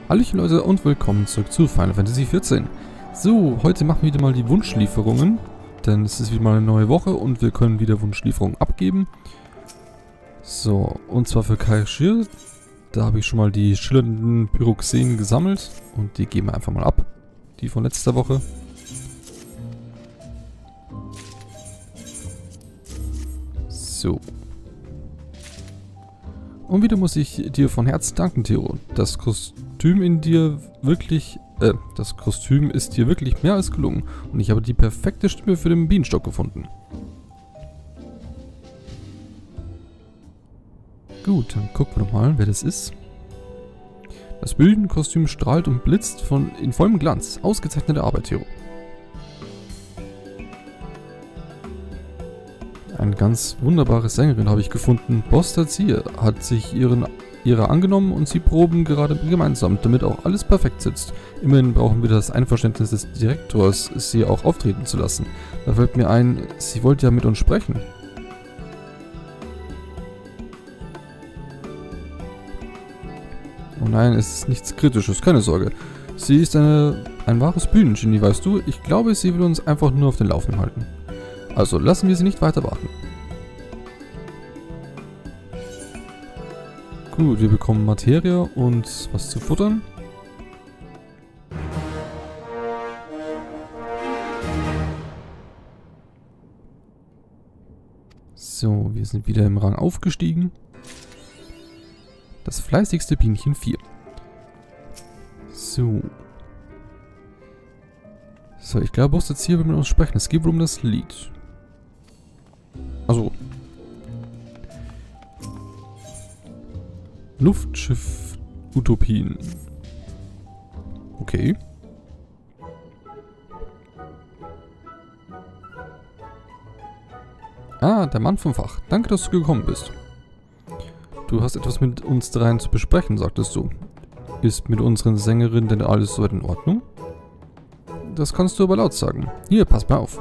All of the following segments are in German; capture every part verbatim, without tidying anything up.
Hallöchen Leute und willkommen zurück zu Final Fantasy vierzehn. So, heute machen wir wieder mal die Wunschlieferungen, denn es ist wieder mal eine neue Woche und wir können wieder Wunschlieferungen abgeben. So, und zwar für Kaishir, da habe ich schon mal die schillernden Pyroxenen gesammelt und die geben wir einfach mal ab, die von letzter Woche. So. Und wieder muss ich dir von Herzen danken, Theo. Das Kostüm in dir wirklich, äh, das Kostüm ist dir wirklich mehr als gelungen. Und ich habe die perfekte Stimme für den Bienenstock gefunden. Gut, dann gucken wir doch mal, wer das ist. Das Bühnenkostüm strahlt und blitzt von in vollem Glanz. Ausgezeichnete Arbeit, Theo. Eine ganz wunderbare Sängerin habe ich gefunden. Boss Tazir hat sich ihren, ihrer angenommen und sie proben gerade gemeinsam, damit auch alles perfekt sitzt. Immerhin brauchen wir das Einverständnis des Direktors, sie auch auftreten zu lassen. Da fällt mir ein, sie wollte ja mit uns sprechen. Oh nein, es ist nichts Kritisches, keine Sorge. Sie ist eine, ein wahres Bühnengenie, weißt du? Ich glaube, sie will uns einfach nur auf den Laufenden halten. Also lassen wir sie nicht weiter warten. Gut, wir bekommen Materie und was zu futtern. So, wir sind wieder im Rang aufgestiegen. Das fleißigste Bienchen vier. So. So, ich glaube, Boss jetzt hier will mit uns sprechen. Es geht wohl um das Lied. Also. Luftschiff-Utopien. Okay. Ah, der Mann vom Fach. Danke, dass du gekommen bist. Du hast etwas mit uns dreien zu besprechen, sagtest du. Ist mit unseren Sängerinnen denn alles soweit in Ordnung? Das kannst du aber laut sagen. Hier, pass mal auf.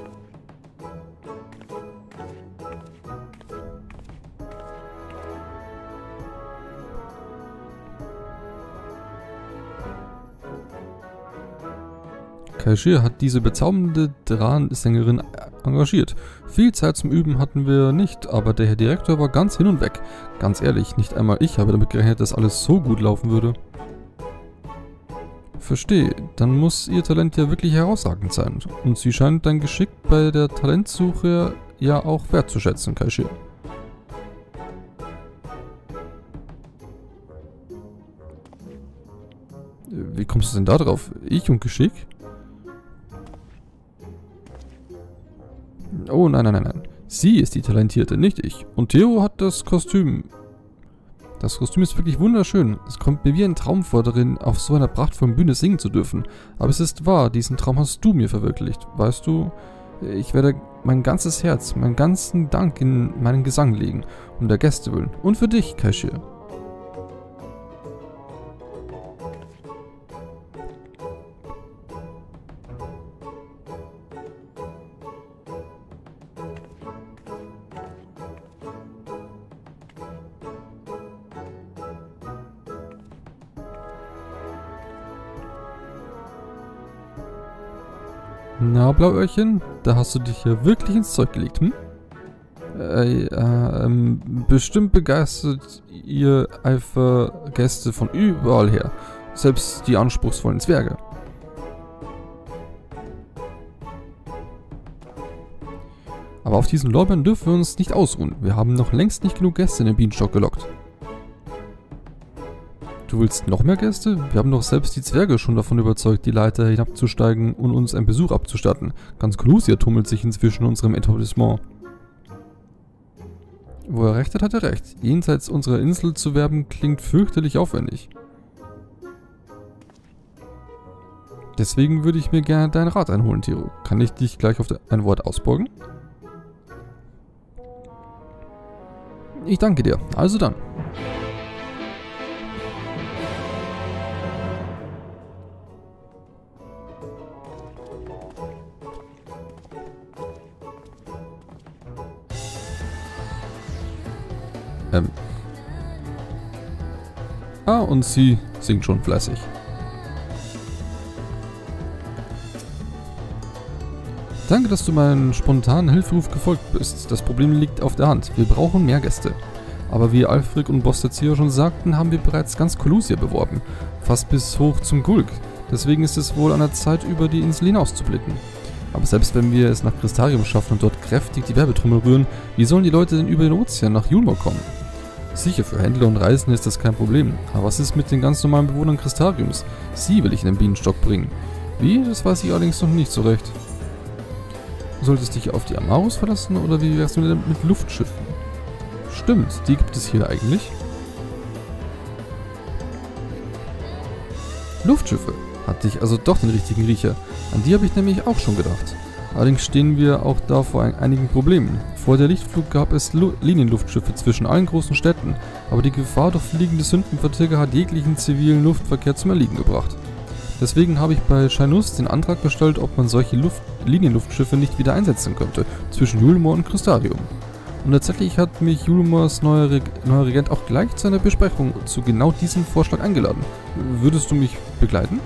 Kaishir hat diese bezaubernde Dran-Sängerin engagiert. Viel Zeit zum Üben hatten wir nicht, aber der Herr Direktor war ganz hin und weg. Ganz ehrlich, nicht einmal ich habe damit gerechnet, dass alles so gut laufen würde. Verstehe, dann muss ihr Talent ja wirklich herausragend sein. Und sie scheint dein Geschick bei der Talentsuche ja auch wertzuschätzen, Kaishir. Wie kommst du denn da drauf? Ich und Geschick? Oh nein, nein, nein, nein. Sie ist die Talentierte, nicht ich. Und Theo hat das Kostüm. Das Kostüm ist wirklich wunderschön. Es kommt mir wie ein Traum vor, darin auf so einer prachtvollen Bühne singen zu dürfen. Aber es ist wahr, diesen Traum hast du mir verwirklicht. Weißt du, ich werde mein ganzes Herz, meinen ganzen Dank in meinen Gesang legen, um der Gäste willen. Und für dich, Kaishir. Na, Blauöhrchen, da hast du dich ja wirklich ins Zeug gelegt, hm? Äh, äh, ähm, bestimmt begeistert ihr Eifer Gäste von überall her. Selbst die anspruchsvollen Zwerge. Aber auf diesen Lorbeeren dürfen wir uns nicht ausruhen. Wir haben noch längst nicht genug Gäste in den Bienenstock gelockt. Du willst noch mehr Gäste? Wir haben doch selbst die Zwerge schon davon überzeugt, die Leiter hinabzusteigen und uns einen Besuch abzustatten. Ganz Clusia tummelt sich inzwischen in unserem Etablissement. Wo er recht hat, hat er recht. Jenseits unserer Insel zu werben, klingt fürchterlich aufwendig. Deswegen würde ich mir gerne deinen Rat einholen, Theo. Kann ich dich gleich auf ein Wort ausborgen? Ich danke dir. Also dann. Ähm. Ah, und sie singt schon fleißig. Danke, dass du meinen spontanen Hilferuf gefolgt bist. Das Problem liegt auf der Hand. Wir brauchen mehr Gäste. Aber wie Alfred und Bostazio schon sagten, haben wir bereits ganz Colusia beworben. Fast bis hoch zum Gulg. Deswegen ist es wohl an der Zeit, über die Insel hinauszublicken. Aber selbst wenn wir es nach Crystarium schaffen und dort kräftig die Werbetrommel rühren, wie sollen die Leute denn über den Ozean nach Yulmore kommen? Sicher, für Händler und Reisende ist das kein Problem. Aber was ist mit den ganz normalen Bewohnern Crystariums? Sie will ich in den Bienenstock bringen. Wie? Das weiß ich allerdings noch nicht so recht. Du solltest dich auf die Amarus verlassen oder wie wärst du denn mit Luftschiffen? Stimmt, die gibt es hier eigentlich. Luftschiffe. Hatte ich also doch den richtigen Riecher. An die habe ich nämlich auch schon gedacht. Allerdings stehen wir auch da vor ein, einigen Problemen. Vor der Lichtflug gab es Lu Linienluftschiffe zwischen allen großen Städten, aber die Gefahr durch fliegende Sündenvertilger hat jeglichen zivilen Luftverkehr zum Erliegen gebracht. Deswegen habe ich bei Shainus den Antrag gestellt, ob man solche Luft Linienluftschiffe nicht wieder einsetzen könnte, zwischen Yulmore und Crystarium. Und tatsächlich hat mich Yulmores neuer, Reg neuer Regent auch gleich zu einer Besprechung zu genau diesem Vorschlag eingeladen. Würdest du mich begleiten?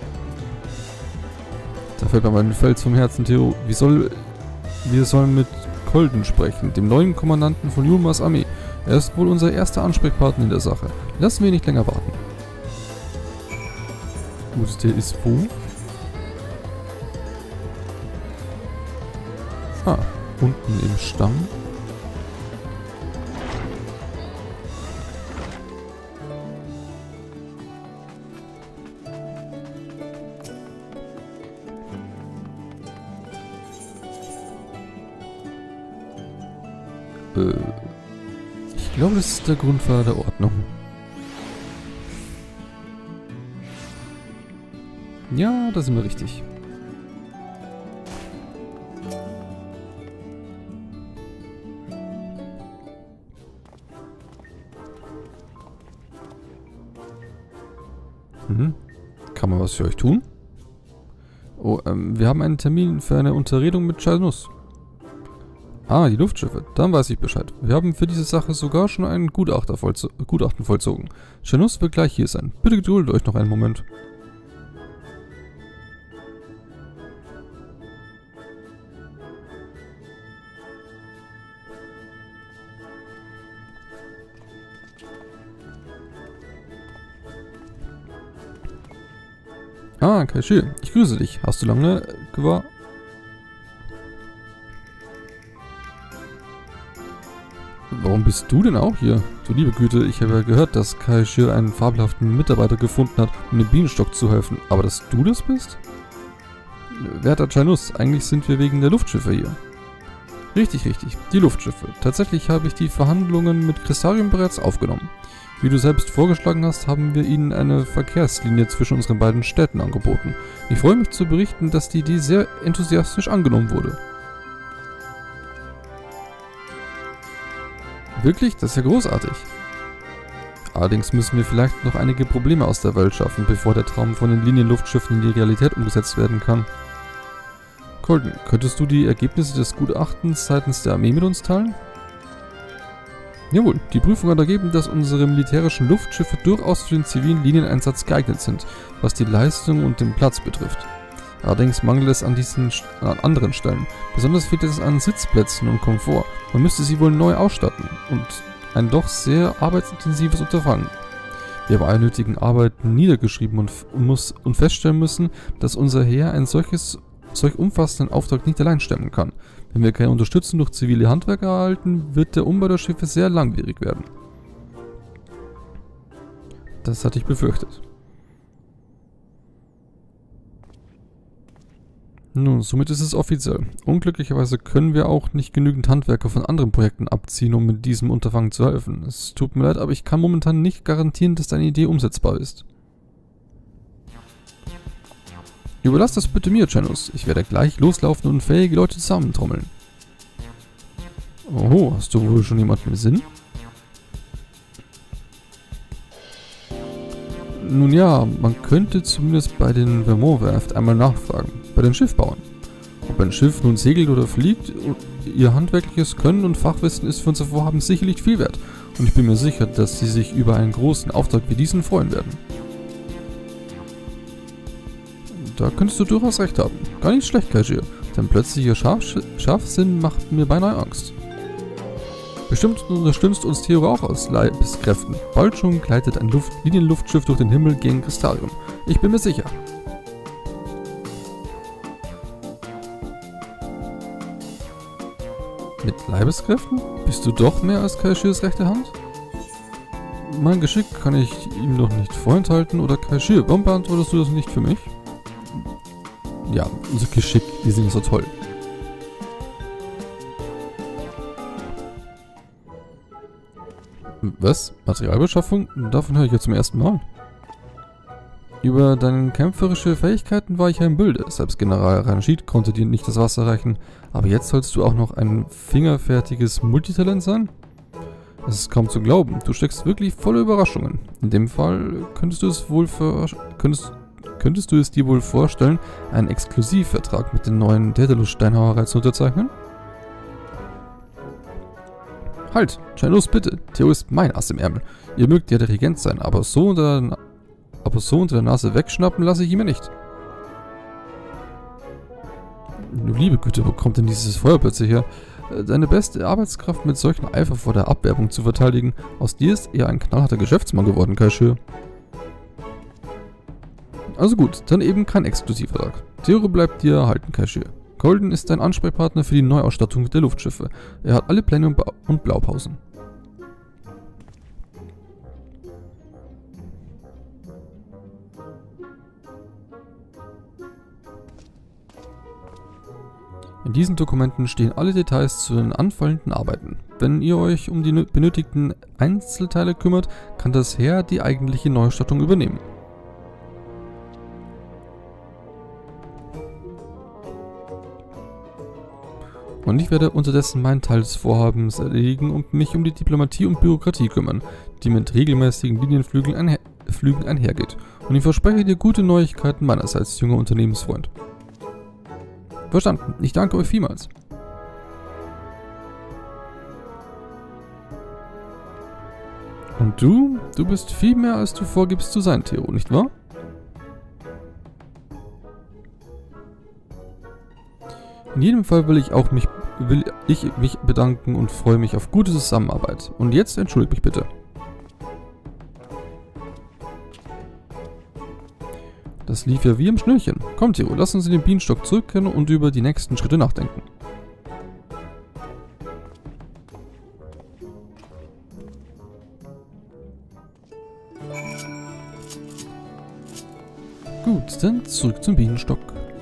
Da fällt mir mein Fels vom Herzen, Theo. Wie soll... Wir sollen mit Colden sprechen, dem neuen Kommandanten von Yulmores Armee. Er ist wohl unser erster Ansprechpartner in der Sache. Lassen wir ihn nicht länger warten. Gut, der ist wo? Ah, unten im Stamm. Äh, ich glaube, das ist der Grundpfeiler der Ordnung. Ja, da sind wir richtig. Mhm. Kann man was für euch tun? Oh, ähm, wir haben einen Termin für eine Unterredung mit Shainus. Ah, die Luftschiffe. Dann weiß ich Bescheid. Wir haben für diese Sache sogar schon ein Gutachter vollzo Gutachten vollzogen. Shainus wird gleich hier sein. Bitte geduldet euch noch einen Moment. Ah, Kai-Shir, ich grüße dich. Hast du lange gewartet? Warum bist du denn auch hier? Du liebe Güte, ich habe ja gehört, dass Kai-Shir einen fabelhaften Mitarbeiter gefunden hat, um dem Bienenstock zu helfen. Aber dass du das bist? Werter Shainus, eigentlich sind wir wegen der Luftschiffe hier. Richtig, richtig, die Luftschiffe. Tatsächlich habe ich die Verhandlungen mit Crystarium bereits aufgenommen. Wie du selbst vorgeschlagen hast, haben wir ihnen eine Verkehrslinie zwischen unseren beiden Städten angeboten. Ich freue mich zu berichten, dass die Idee sehr enthusiastisch angenommen wurde. Wirklich? Das ist ja großartig. Allerdings müssen wir vielleicht noch einige Probleme aus der Welt schaffen, bevor der Traum von den Linienluftschiffen in die Realität umgesetzt werden kann. Colden, könntest du die Ergebnisse des Gutachtens seitens der Armee mit uns teilen? Jawohl, die Prüfung hat ergeben, dass unsere militärischen Luftschiffe durchaus für den zivilen Linieneinsatz geeignet sind, was die Leistung und den Platz betrifft. Allerdings mangelt es an diesen an anderen Stellen. Besonders fehlt es an Sitzplätzen und Komfort. Man müsste sie wohl neu ausstatten und ein doch sehr arbeitsintensives Unterfangen. Wir haben alle nötigen Arbeiten niedergeschrieben und, muss, und feststellen müssen, dass unser Heer ein solches, solch umfassenden Auftrag nicht allein stemmen kann. Wenn wir keine Unterstützung durch zivile Handwerker erhalten, wird der Umbau der Schiffe sehr langwierig werden. Das hatte ich befürchtet. Nun, somit ist es offiziell. Unglücklicherweise können wir auch nicht genügend Handwerker von anderen Projekten abziehen, um mit diesem Unterfangen zu helfen. Es tut mir leid, aber ich kann momentan nicht garantieren, dass deine Idee umsetzbar ist. Überlass das bitte mir, Shainus. Ich werde gleich loslaufen und fähige Leute zusammentrommeln. Oho, hast du wohl schon jemanden im Sinn? Nun ja, man könnte zumindest bei den Vermont-Werft einmal nachfragen. Bei den Schiffbauern. Ob ein Schiff nun segelt oder fliegt, ihr handwerkliches Können und Fachwissen ist für unser Vorhaben sicherlich viel wert. Und ich bin mir sicher, dass sie sich über einen großen Auftrag wie diesen freuen werden. Da könntest du durchaus recht haben. Gar nicht schlecht, Kashir. Dein plötzlicher Scharf Scharfsinn macht mir beinahe Angst. Bestimmt unterstützt uns Theo auch aus Leibeskräften. Bald schon gleitet ein Luft Linienluftschiff durch den Himmel gegen Kristallium. Ich bin mir sicher. Mit Leibeskräften? Bist du doch mehr als Kashirs rechte Hand? Mein Geschick kann ich ihm doch nicht vorenthalten, oder Kashir, warum beantwortest du das nicht für mich? Ja, unser Geschick, die sind so toll. Was? Materialbeschaffung? Davon höre ich jetzt zum ersten Mal. Über deine kämpferische Fähigkeiten war ich ja im Bilde. Selbst General Ranjit konnte dir nicht das Wasser reichen. Aber jetzt sollst du auch noch ein fingerfertiges Multitalent sein? Es ist kaum zu glauben. Du steckst wirklich voller Überraschungen. In dem Fall könntest du es wohl ver könntest, könntest du es dir wohl vorstellen, einen Exklusivvertrag mit den neuen Daedalus-Steinhauerei zu unterzeichnen? Halt, schnell los bitte. Theo ist mein Ass im Ärmel. Ihr mögt ja der Regent sein, aber so unter der, aber so unter der Nase wegschnappen lasse ich ihn mir nicht. Du liebe Güte, wo kommt denn dieses Feuer plötzlich her? Deine beste Arbeitskraft mit solchem Eifer vor der Abwerbung zu verteidigen. Aus dir ist eher ein knallharter Geschäftsmann geworden, Kashir. Also gut, dann eben kein Exklusivvertrag. Theo bleibt dir erhalten, Kashir. Golden ist dein Ansprechpartner für die Neuausstattung der Luftschiffe. Er hat alle Pläne und, ba und Blaupausen. In diesen Dokumenten stehen alle Details zu den anfallenden Arbeiten. Wenn ihr euch um die benötigten Einzelteile kümmert, kann das Heer die eigentliche Neuausstattung übernehmen. Und ich werde unterdessen meinen Teil des Vorhabens erledigen und mich um die Diplomatie und Bürokratie kümmern, die mit regelmäßigen Linienflügen einher Flügen einhergeht. Und ich verspreche dir gute Neuigkeiten meinerseits, junger Unternehmensfreund. Verstanden. Ich danke euch vielmals. Und du? Du bist viel mehr, als du vorgibst zu sein, Theo, nicht wahr? In jedem Fall will ich auch mich, will ich mich bedanken und freue mich auf gute Zusammenarbeit. Und jetzt entschuldigt mich bitte. Das lief ja wie im Schnürchen. Komm, Theo, lass uns in den Bienenstock zurückkehren und über die nächsten Schritte nachdenken. Gut, dann zurück zum Bienenstock.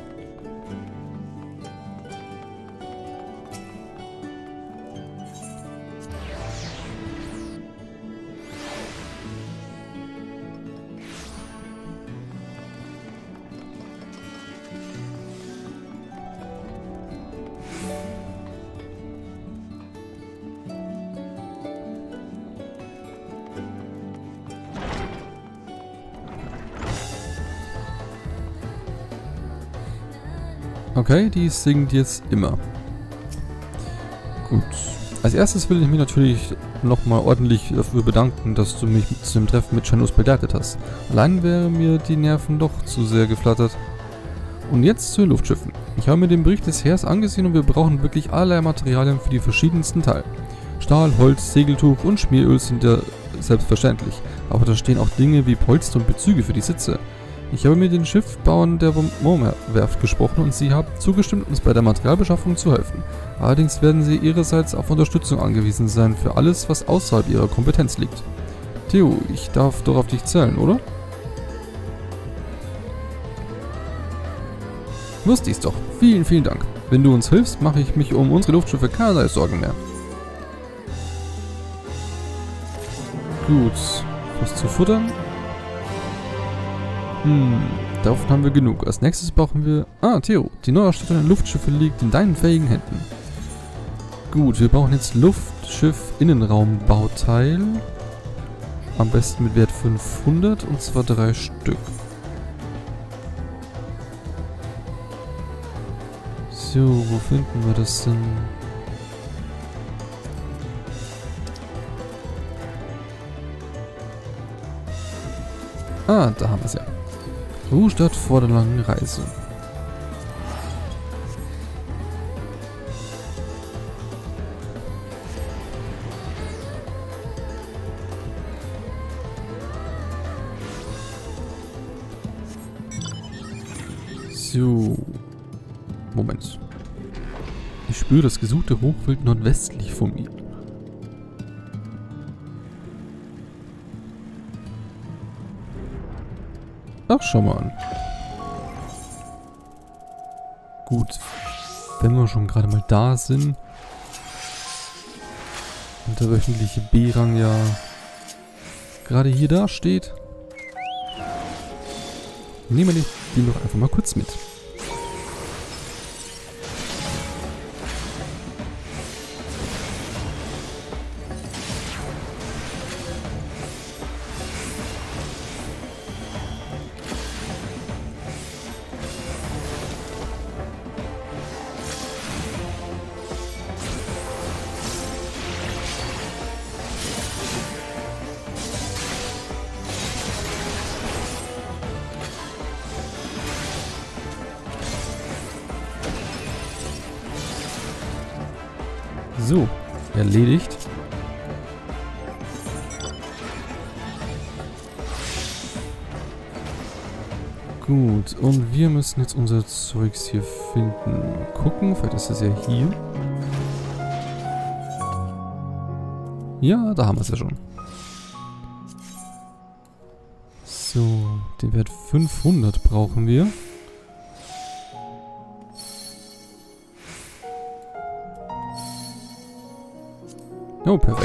Okay, die singt jetzt immer. Gut. Als erstes will ich mich natürlich nochmal ordentlich dafür bedanken, dass du mich zu dem Treffen mit Chanus begleitet hast. Allein wären mir die Nerven doch zu sehr geflattert. Und jetzt zu den Luftschiffen. Ich habe mir den Bericht des Heers angesehen und wir brauchen wirklich allerlei Materialien für die verschiedensten Teile. Stahl, Holz, Segeltuch und Schmieröl sind ja selbstverständlich. Aber da stehen auch Dinge wie Polster und Bezüge für die Sitze. Ich habe mit den Schiffbauern der Moorwerft gesprochen und sie haben zugestimmt, uns bei der Materialbeschaffung zu helfen. Allerdings werden sie ihrerseits auf Unterstützung angewiesen sein für alles, was außerhalb ihrer Kompetenz liegt. Theo, ich darf doch auf dich zählen, oder? Wusste ich's doch. Vielen, vielen Dank. Wenn du uns hilfst, mache ich mich um unsere Luftschiffe keinerlei Sorgen mehr. Gut. Was zu futtern? Hm, davon haben wir genug. Als nächstes brauchen wir... Ah, Theo, die Neuausstattung der Luftschiffe liegt in deinen fähigen Händen. Gut, wir brauchen jetzt Luftschiff-Innenraumbauteil. Am besten mit Wert fünfhundert und zwar drei Stück. So, wo finden wir das denn? Ah, da haben wir es ja. Ruhestadt vor der langen Reise. So. Moment. Ich spüre das gesuchte Hochwild nordwestlich von mir. Ach, schau mal an. Gut. Wenn wir schon gerade mal da sind und der wöchentliche B-Rang ja gerade hier da steht, nehmen wir den doch einfach mal kurz mit. So, erledigt. Gut, und wir müssen jetzt unser Zeugs hier finden. Gucken, vielleicht ist es ja hier. Ja, da haben wir es ja schon. So, den Wert fünfhundert brauchen wir. Oh, perfekt.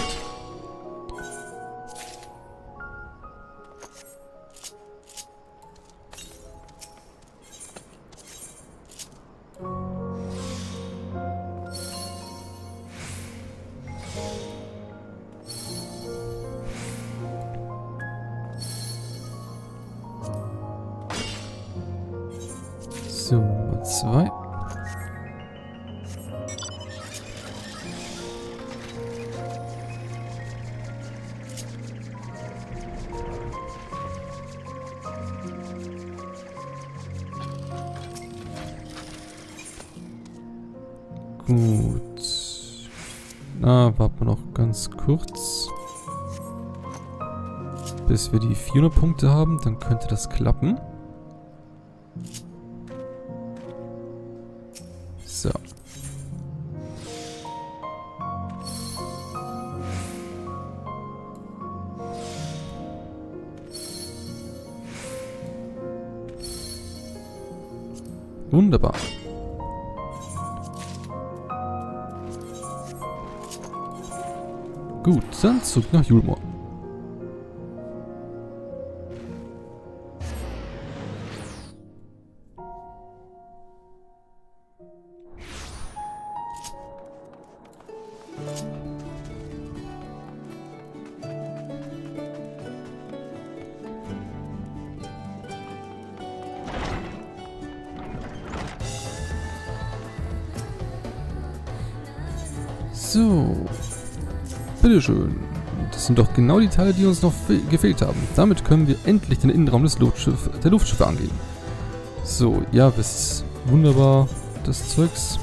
So, Nummer zwei. Gut. Na, warten wir noch ganz kurz. Bis wir die vierhundert Punkte haben, dann könnte das klappen. So. Wunderbar. Gut, dann zurück nach Yulmore. So. Bitteschön. Das sind doch genau die Teile, die uns noch gefehlt haben. Damit können wir endlich den Innenraum des Luftschiff der Luftschiffe angehen. So, ja, das ist wunderbar, das Zeugs.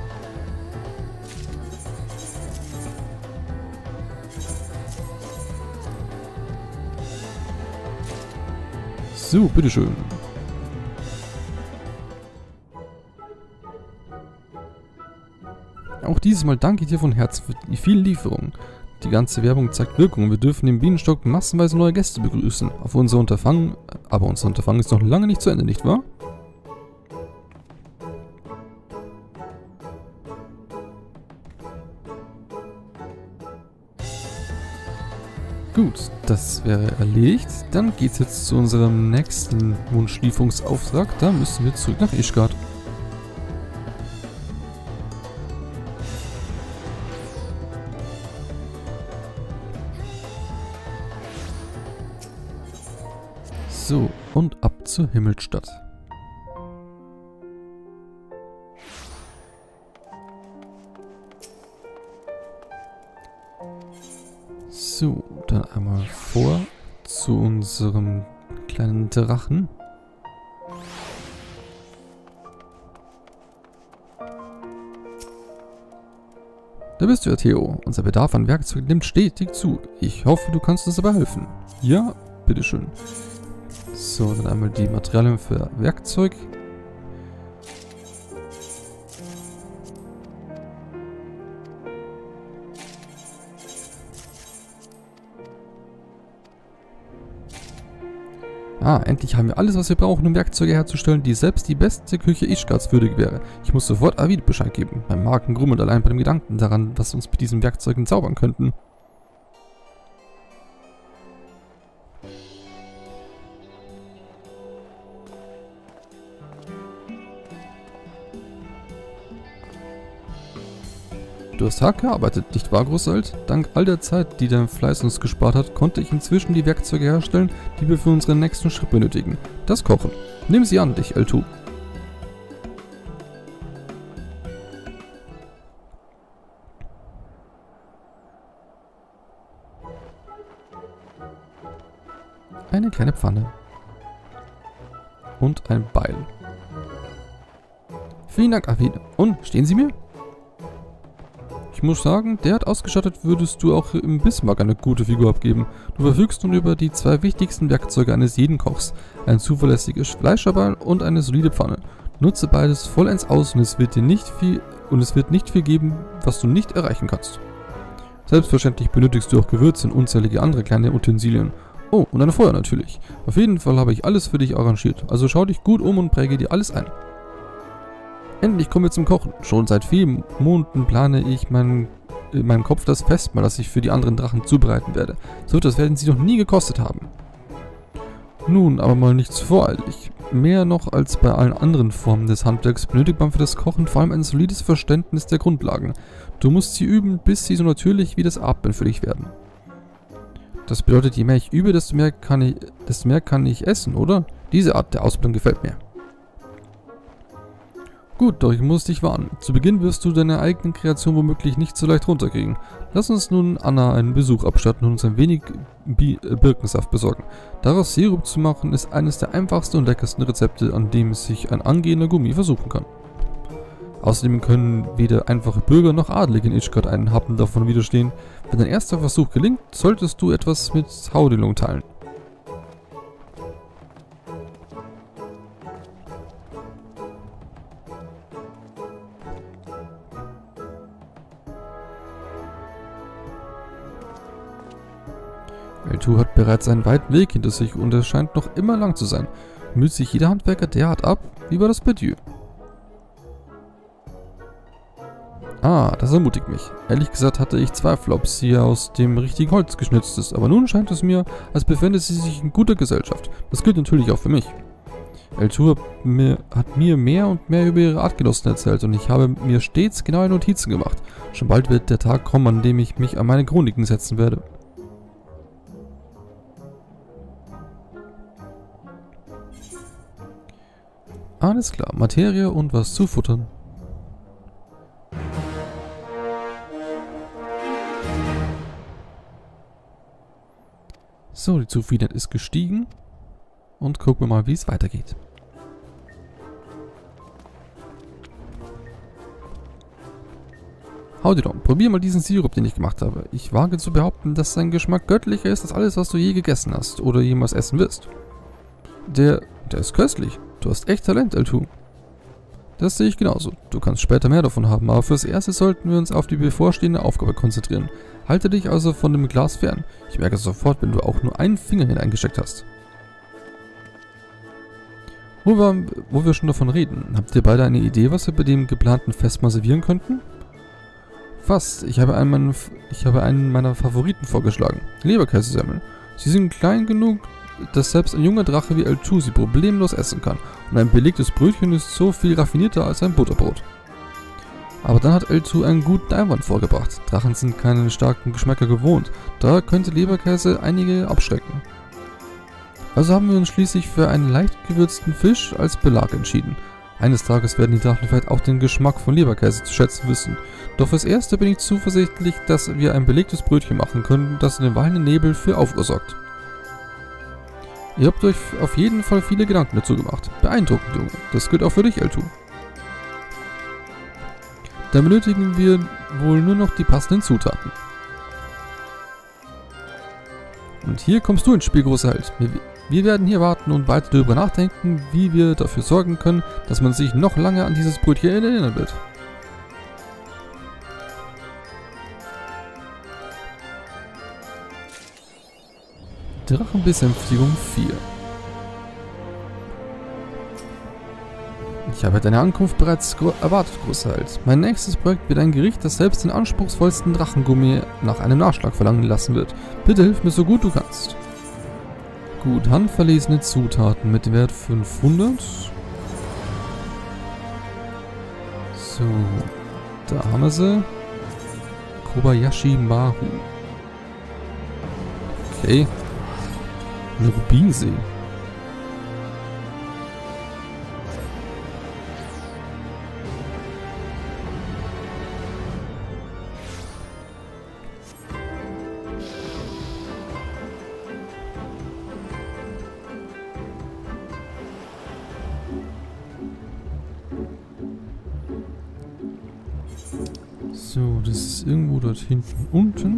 So, bitteschön. Auch dieses Mal danke ich dir von Herzen für die vielen Lieferungen. Die ganze Werbung zeigt Wirkung und wir dürfen im Bienenstock massenweise neue Gäste begrüßen. Auf unser Unterfangen, aber unser Unterfangen ist noch lange nicht zu Ende, nicht wahr? Gut, das wäre erledigt. Dann geht's jetzt zu unserem nächsten Wunschlieferungsauftrag. Da müssen wir zurück nach Ishgard. So, und ab zur Himmelsstadt. So, dann einmal vor zu unserem kleinen Drachen. Da bist du ja, Theo. Unser Bedarf an Werkzeug nimmt stetig zu. Ich hoffe, du kannst uns dabei helfen. Ja, bitteschön. So, dann einmal die Materialien für Werkzeug. Ah, endlich haben wir alles, was wir brauchen, um Werkzeuge herzustellen, die selbst die beste Küche Ishgards würdig wäre. Ich muss sofort Arvid Bescheid geben. Mein Magen grummelt allein bei dem Gedanken daran, was wir uns mit diesen Werkzeugen zaubern könnten. Du hast hart gearbeitet, nicht wahr, Großalt? Dank all der Zeit, die dein Fleiß uns gespart hat, konnte ich inzwischen die Werkzeuge herstellen, die wir für unseren nächsten Schritt benötigen. Das Kochen. Nimm sie an dich, Eltu. Eine kleine Pfanne. Und ein Beil. Vielen Dank, Arvid. Und, stehen Sie mir? Ich muss sagen, derart ausgestattet würdest du auch im Bismarck eine gute Figur abgeben. Du verfügst nun über die zwei wichtigsten Werkzeuge eines jeden Kochs. Ein zuverlässiges Fleischerbeil und eine solide Pfanne. Nutze beides vollends aus und es wird dir nicht viel und es wird nicht viel geben, was du nicht erreichen kannst. Selbstverständlich benötigst du auch Gewürze und unzählige andere kleine Utensilien. Oh, und ein Feuer natürlich. Auf jeden Fall habe ich alles für dich arrangiert, also schau dich gut um und präge dir alles ein. Endlich kommen wir zum Kochen. Schon seit vielen Monaten plane ich mein, in meinem Kopf das Festmahl, das ich für die anderen Drachen zubereiten werde. So etwas werden sie noch nie gekostet haben. Nun, aber mal nicht zu voreilig. Mehr noch als bei allen anderen Formen des Handwerks benötigt man für das Kochen vor allem ein solides Verständnis der Grundlagen. Du musst sie üben, bis sie so natürlich wie das Atmen für dich werden. Das bedeutet, je mehr ich übe, desto mehr kann ich, desto mehr kann ich essen, oder? Diese Art der Ausbildung gefällt mir. Gut, doch ich muss dich warnen. Zu Beginn wirst du deine eigene Kreation womöglich nicht so leicht runterkriegen. Lass uns nun Anna einen Besuch abstatten und uns ein wenig Bi äh, Birkensaft besorgen. Daraus Sirup zu machen, ist eines der einfachsten und leckersten Rezepte, an dem sich ein angehender Gummi versuchen kann. Außerdem können weder einfache Bürger noch Adlige in Ishgard einen Happen davon widerstehen. Wenn dein erster Versuch gelingt, solltest du etwas mit Haudelung teilen. Eltu hat bereits einen weiten Weg hinter sich und er scheint noch immer lang zu sein. Müht sich jeder Handwerker derart ab? Wie war das bei dir? Ah, das ermutigt mich. Ehrlich gesagt hatte ich Zweifel, ob sie aus dem richtigen Holz geschnitzt ist, aber nun scheint es mir, als befände sie sich in guter Gesellschaft. Das gilt natürlich auch für mich. Eltu hat mir, hat mir mehr und mehr über ihre Artgenossen erzählt und ich habe mir stets genaue Notizen gemacht. Schon bald wird der Tag kommen, an dem ich mich an meine Chroniken setzen werde. Alles klar, Materie und was zu futtern. So, die Zufriedenheit ist gestiegen. Und gucken wir mal, wie es weitergeht. Haudidon, probier mal diesen Sirup, den ich gemacht habe. Ich wage zu behaupten, dass sein Geschmack göttlicher ist als alles, was du je gegessen hast oder jemals essen wirst. Der, der ist köstlich. Du hast echt Talent, Eltu. Das sehe ich genauso. Du kannst später mehr davon haben, aber fürs Erste sollten wir uns auf die bevorstehende Aufgabe konzentrieren. Halte dich also von dem Glas fern. Ich merke sofort, wenn du auch nur einen Finger hineingesteckt hast. Wo wir, wo wir schon davon reden, habt ihr beide eine Idee, was wir bei dem geplanten Festmahl servieren könnten? Fast. Ich habe einen, meinen, ich habe einen meiner Favoriten vorgeschlagen. Leberkäsesemmeln. Sie sind klein genug, dass selbst ein junger Drache wie Eltu sie problemlos essen kann. Und ein belegtes Brötchen ist so viel raffinierter als ein Butterbrot. Aber dann hat Eltu einen guten Einwand vorgebracht. Drachen sind keine starken Geschmäcker gewohnt. Da könnte Leberkäse einige abschrecken. Also haben wir uns schließlich für einen leicht gewürzten Fisch als Belag entschieden. Eines Tages werden die Drachen vielleicht auch den Geschmack von Leberkäse zu schätzen wissen. Doch fürs Erste bin ich zuversichtlich, dass wir ein belegtes Brötchen machen können, das in den wallenden Nebel für Aufruhr sorgt. Ihr habt euch auf jeden Fall viele Gedanken dazu gemacht. Beeindruckend, Junge. Das gilt auch für dich, Eltu. Dann benötigen wir wohl nur noch die passenden Zutaten. Und hier kommst du ins Spiel, großer Held. Wir, wir werden hier warten und weiter darüber nachdenken, wie wir dafür sorgen können, dass man sich noch lange an dieses Brötchen erinnern wird. Drachenbesänftigung vier. Ich habe deine Ankunft bereits erwartet, großer Held. Mein nächstes Projekt wird ein Gericht, das selbst den anspruchsvollsten Drachengummi nach einem Nachschlag verlangen lassen wird. Bitte hilf mir so gut du kannst. Gut, handverlesene Zutaten mit Wert fünfhundert. So, da haben wir sie. Kobayashi Maru. Okay. Eine Rubinsee. So, das ist irgendwo dort hinten unten.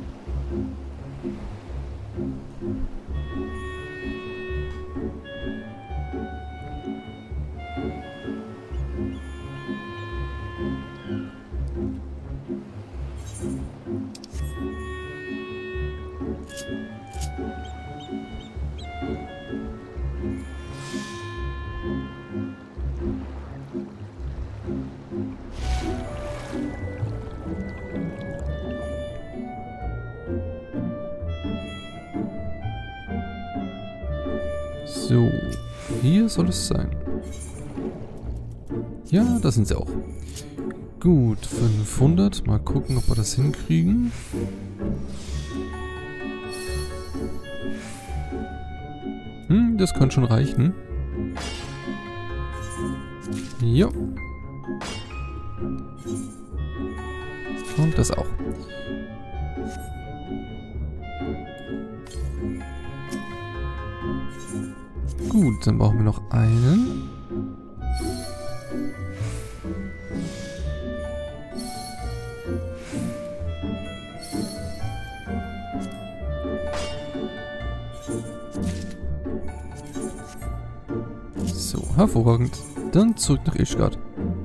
So, hier soll es sein. Ja, da sind sie auch. Gut, fünfhundert. Mal gucken, ob wir das hinkriegen. Hm, das kann schon reichen. Jo. Und das auch. Gut, dann brauchen wir noch einen. So, hervorragend. Dann zurück nach Ishgard.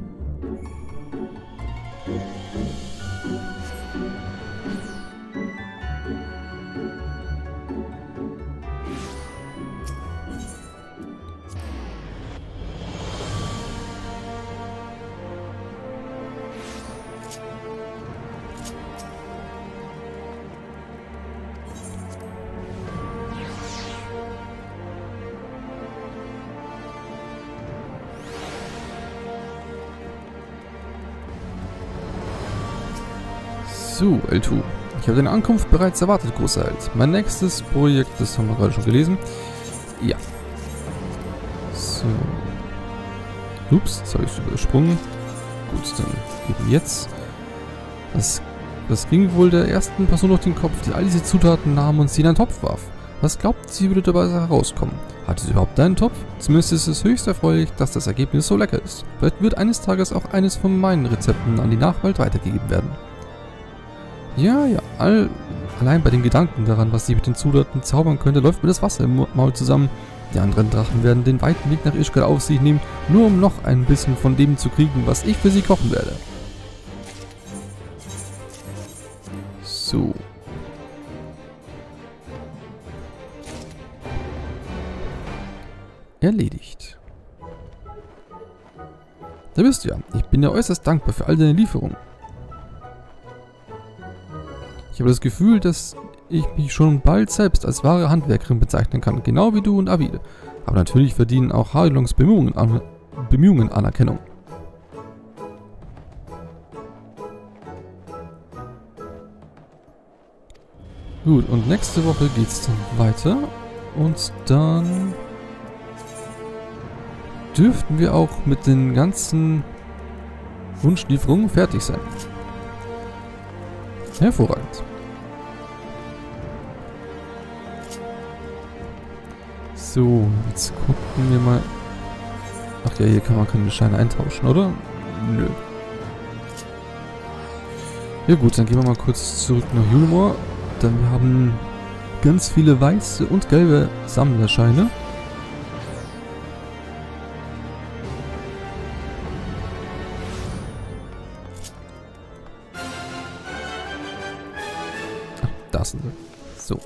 So, Eltu. Ich habe deine Ankunft bereits erwartet, großer Held. Mein nächstes Projekt, das haben wir gerade schon gelesen. Ja. So. Ups, das habe ich übersprungen. Gut, dann eben jetzt. Das, das ging wohl der ersten Person durch den Kopf, die all diese Zutaten nahm und sie in einen Topf warf. Was glaubt sie, würde dabei herauskommen? Hatte sie überhaupt einen Topf? Zumindest ist es höchst erfreulich, dass das Ergebnis so lecker ist. Vielleicht wird eines Tages auch eines von meinen Rezepten an die Nachwelt weitergegeben werden. Ja, ja, all, allein bei den Gedanken daran, was sie mit den Zutaten zaubern könnte, läuft mir das Wasser im Maul zusammen. Die anderen Drachen werden den weiten Weg nach Ishgard auf sich nehmen, nur um noch ein bisschen von dem zu kriegen, was ich für sie kochen werde. So. Erledigt. Da bist du ja. Ich bin ja äußerst dankbar für all deine Lieferungen. Ich habe das Gefühl, dass ich mich schon bald selbst als wahre Handwerkerin bezeichnen kann, genau wie du und Avide. Aber natürlich verdienen auch Harlungs Bemühungen, an, Bemühungen Anerkennung. Gut, und nächste Woche geht es dann weiter. Und dann dürften wir auch mit den ganzen Wunschlieferungen fertig sein. Hervorragend. So, jetzt gucken wir mal. Ach ja, hier kann man keine Scheine eintauschen, oder? Nö. Ja gut, dann gehen wir mal kurz zurück nach Yulimore. Dann wir haben ganz viele weiße und gelbe Sammlerscheine. Ach, da sind sie. So.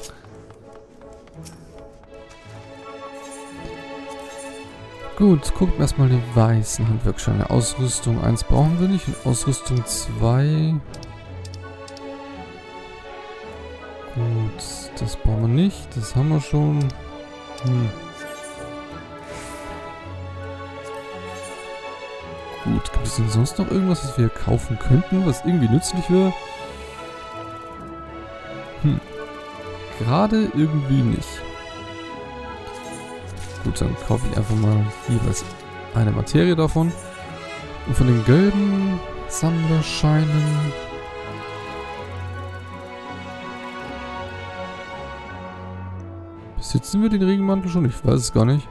Gut, gucken wir erstmal die weißen Handwerksscheine. Ausrüstung eins brauchen wir nicht. Und Ausrüstung zwei. Gut, das brauchen wir nicht. Das haben wir schon. Hm. Gut, gibt es denn sonst noch irgendwas, was wir kaufen könnten, was irgendwie nützlich wäre? Hm. Gerade irgendwie nicht. Gut, dann kaufe ich einfach mal jeweils eine Materie davon. Und von den gelben Sammlerscheinen... Besitzen wir den Regenmantel schon? Ich weiß es gar nicht.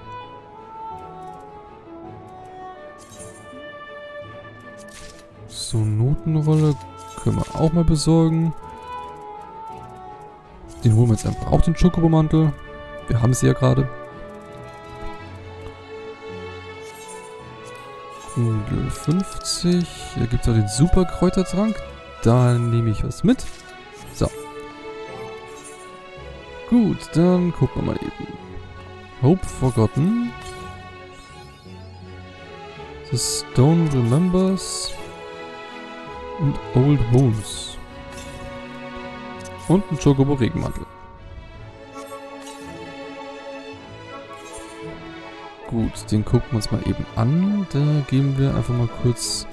So, Notenrolle können wir auch mal besorgen. Den holen wir jetzt einfach auch, den Chocobo-Mantel. Wir haben sie ja gerade. Kugel fünfzig. Hier gibt es auch den Superkräutertrank. Da nehme ich was mit. So. Gut, dann gucken wir mal eben. Hope Forgotten. The Stone Remembers. Und Old Homes. Und ein Chocobo Regenmantel. Gut, den gucken wir uns mal eben an. Da gehen wir einfach mal kurz...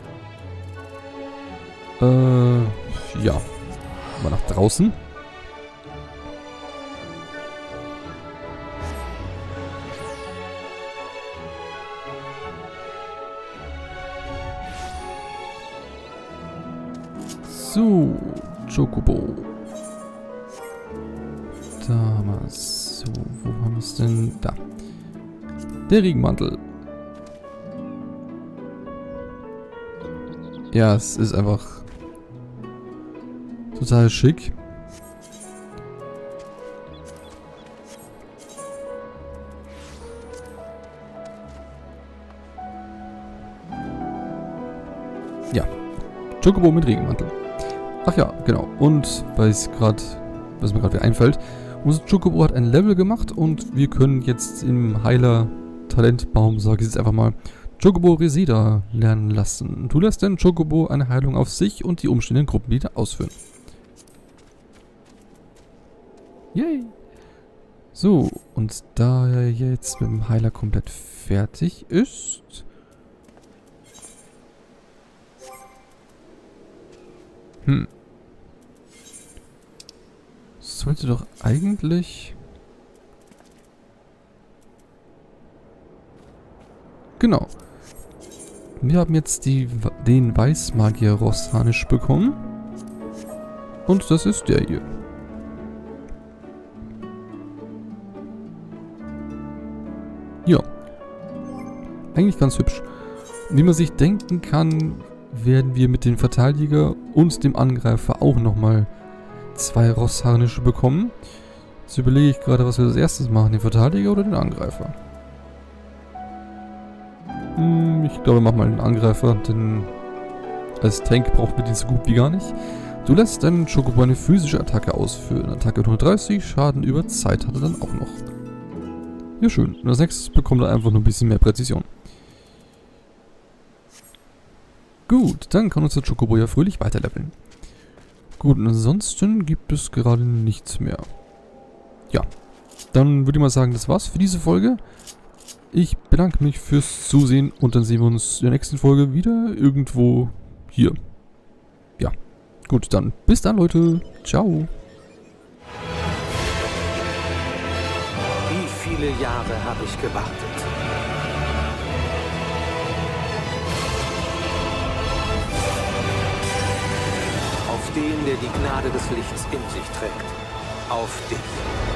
Äh, ja. Mal nach draußen. So, Chocobo. Da haben wir es. So, wo haben wir es denn? Da. Der Regenmantel. Ja, es ist einfach total schick. Ja. Chocobo mit Regenmantel. Ach ja, genau. Und weil es gerade, was mir gerade wieder einfällt, unser Chocobo hat ein Level gemacht und wir können jetzt im Heiler Talentbaum, sage ich jetzt einfach mal, Chocobo Reseda lernen lassen. Du lässt den Chocobo eine Heilung auf sich und die umstehenden Gruppenmitglieder ausführen. Yay! So, und da er jetzt mit dem Heiler komplett fertig ist... Hm. Sollte doch eigentlich... Genau. Wir haben jetzt die, den Weißmagier Rossharnisch bekommen. Und das ist der hier. Ja. Eigentlich ganz hübsch. Wie man sich denken kann, werden wir mit dem Verteidiger und dem Angreifer auch nochmal zwei Rossharnische bekommen. Jetzt überlege ich gerade, was wir als erstes machen. Den Verteidiger oder den Angreifer? Hm, ich glaube, wir machen mal den Angreifer, denn als Tank braucht man den so gut wie gar nicht. Du lässt deinen Chocobo eine physische Attacke ausführen. Attacke hundertdreißig, Schaden über Zeit hat er dann auch noch. Ja, schön. Und als nächstes bekommt er einfach nur ein bisschen mehr Präzision. Gut, dann kann unser Chocobo ja fröhlich weiterleveln. Gut, und ansonsten gibt es gerade nichts mehr. Ja, dann würde ich mal sagen, das war's für diese Folge. Ich bedanke mich fürs Zusehen und dann sehen wir uns in der nächsten Folge wieder irgendwo hier. Ja, gut, dann bis dann, Leute. Ciao. Wie viele Jahre habe ich gewartet? Auf den, der die Gnade des Lichts in sich trägt. Auf dich.